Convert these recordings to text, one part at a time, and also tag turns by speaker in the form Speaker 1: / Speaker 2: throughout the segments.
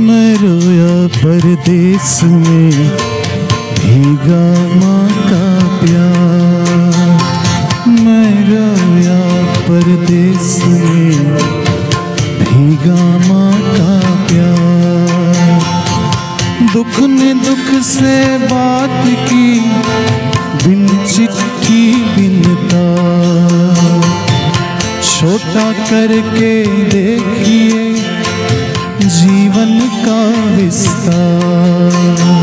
Speaker 1: मैं रोया परदेस में भीगा माँ का प्यार। मैं रोया परदेस में भीगा माँ का प्यार। दुख ने दुख से बात की बिन चिट्ठी बिन तार। छोटा करके देखिए जीवन का विस्तार।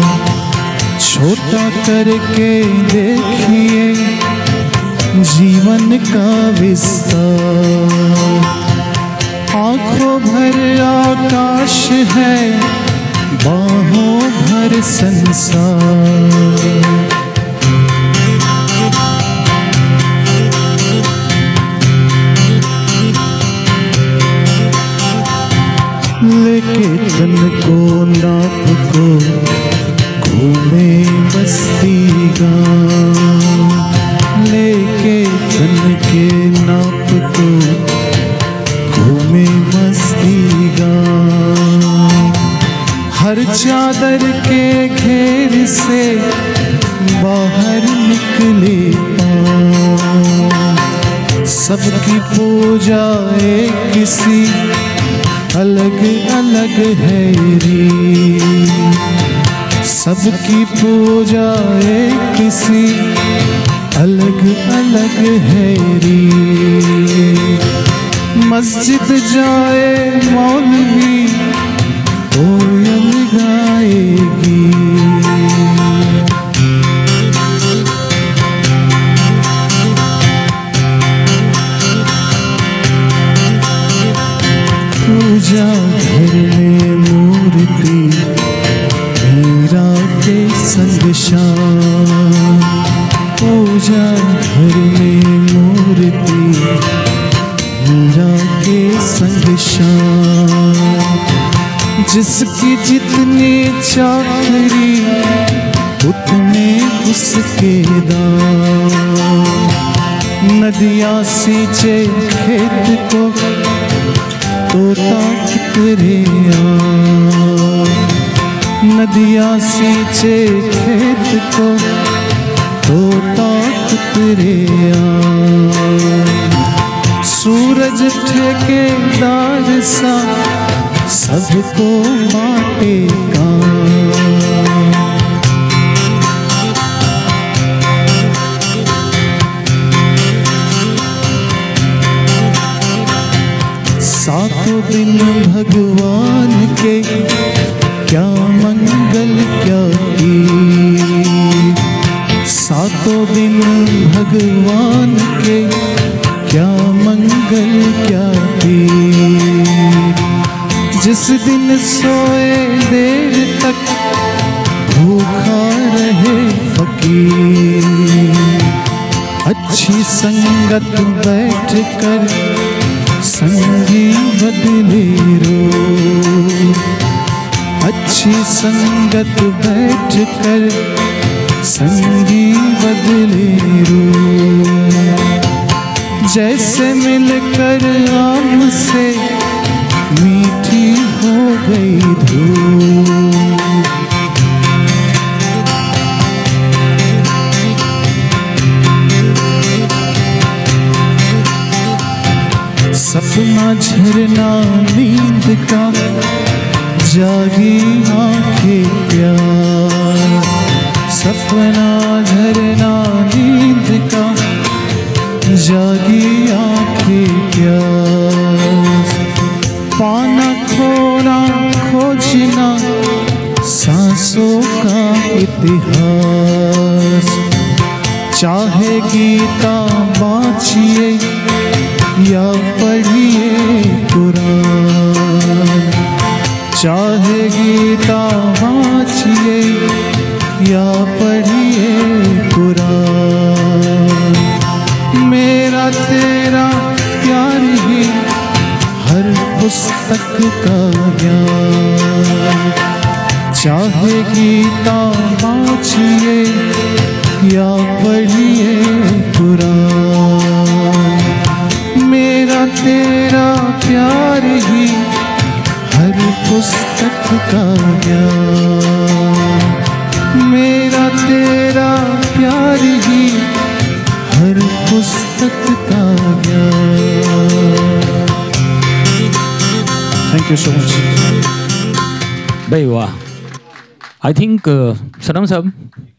Speaker 1: छोटा करके देखिए जीवन का विस्तार। आँखों भर आकाश है, बाहों भर संसार। लेके तन को नाप को घूमे मस्ती गाँव। लेके तन के नाप को घूमे मस्ती गाँव। हर चादर के घेर से बाहर निकले पाँव। सबकी पूजा एक किसी अलग अलग है री। सबकी पूजा एक किसी अलग अलग है री। मस्जिद जाए मौलवी कोयल गाएगी। पूजा घर में मूर्ति मीरा के संग शाम। पूजा घर में मूर्ति मीरा के संग शाम। जिसकी जितनी चाकरी उतने उसके दाम। नदियाँ सींचे खेत को तोता तेरे नदियाँ सींचे खेत को तोता तेरे। सूरज ठेकेदार सा सबको बांटेगा। सातों दिन भगवान के क्या मंगल क्या की। सातों दिन भगवान के क्या मंगल क्या की। जिस दिन सोए देर तक भूखा रहे फकीर। अच्छी संगत बैठ कर संगी बदले रो। अच्छी संगत बैठ कर संगी बदले रो। जैसे मिलकर आम से मीठी हो गई धूप। सपना झरना नींद का जागी आंखें प्यार। सपना झरना नींद का जागी आंखें प्यार। पाना खोना खोजना सांसों का इतिहास। चाहे गीता बाँचिए या पढ़िए कुरान। चाहे गीता बाँचिए या पढ़िए कुरान। मेरा तेरा प्यार ही हर पुस्तक का ज्ञान। चाहे गीता बाँचिए या पढ़िए कुरान। मेरा तेरा प्यार ही हर पुस्तक का Thank you so much.
Speaker 2: भाई वाह, आई थिंक सनम साहब